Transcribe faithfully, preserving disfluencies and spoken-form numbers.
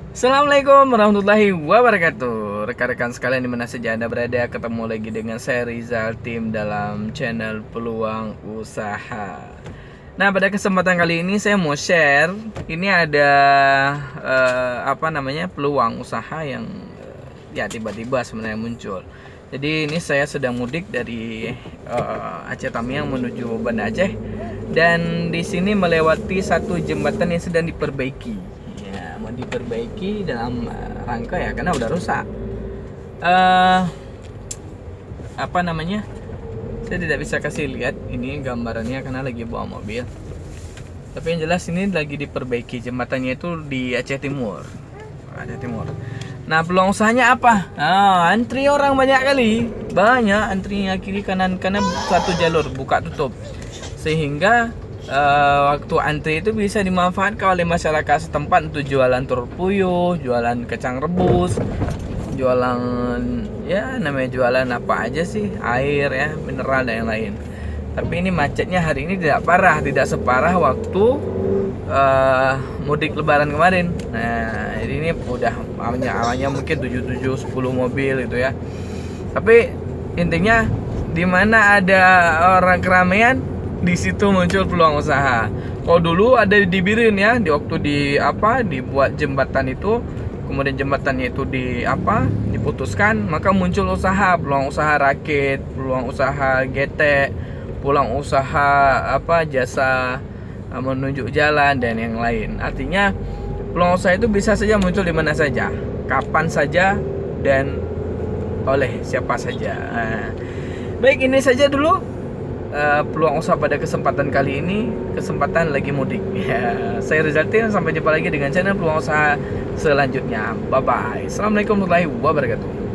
Assalamualaikum warahmatullahi wabarakatuh. Rekan-rekan sekalian dimana saja Anda berada, ketemu lagi dengan saya Rizal Tim dalam channel Peluang Usaha. Nah, pada kesempatan kali ini saya mau share. Ini ada eh, apa namanya peluang usaha yang eh, ya tiba-tiba sebenarnya muncul. Jadi ini saya sedang mudik dari eh, Aceh Tamiang menuju Banda Aceh, dan di sini melewati satu jembatan yang sedang diperbaiki. Mau diperbaiki dalam rangka ya karena udah rusak. Uh, apa namanya? Saya tidak bisa kasih lihat ini gambarannya karena lagi bawa mobil. Tapi yang jelas ini lagi diperbaiki jembatannya itu di Aceh Timur. Aceh Timur. Nah, peluang usahanya apa? Ah, antri orang banyak kali. Banyak antrinya kiri kanan karena satu jalur buka tutup. Sehingga Uh, waktu antri itu bisa dimanfaatkan oleh masyarakat setempat untuk jualan telur puyuh, jualan kacang rebus, jualan ya namanya jualan apa aja sih, air ya, mineral dan yang lain. Tapi ini macetnya hari ini tidak parah, tidak separah waktu uh, mudik lebaran kemarin. Nah, ini udah awalnya, awalnya mungkin tujuh tujuh sepuluh mobil gitu ya. Tapi intinya di mana ada orang keramaian, di situ muncul peluang usaha. Kalau dulu ada di Birin ya, di waktu di apa dibuat jembatan itu, kemudian jembatannya itu di apa diputuskan, maka muncul usaha, peluang usaha rakit, peluang usaha getek, peluang usaha apa jasa menunjuk jalan dan yang lain. Artinya peluang usaha itu bisa saja muncul di mana saja, kapan saja, dan oleh siapa saja. Nah, baik, ini saja dulu Uh, peluang usaha pada kesempatan kali ini, kesempatan lagi mudik ya. Saya Rizal Tim, sampai jumpa lagi dengan channel peluang usaha selanjutnya. Bye bye. Assalamualaikum warahmatullahi wabarakatuh.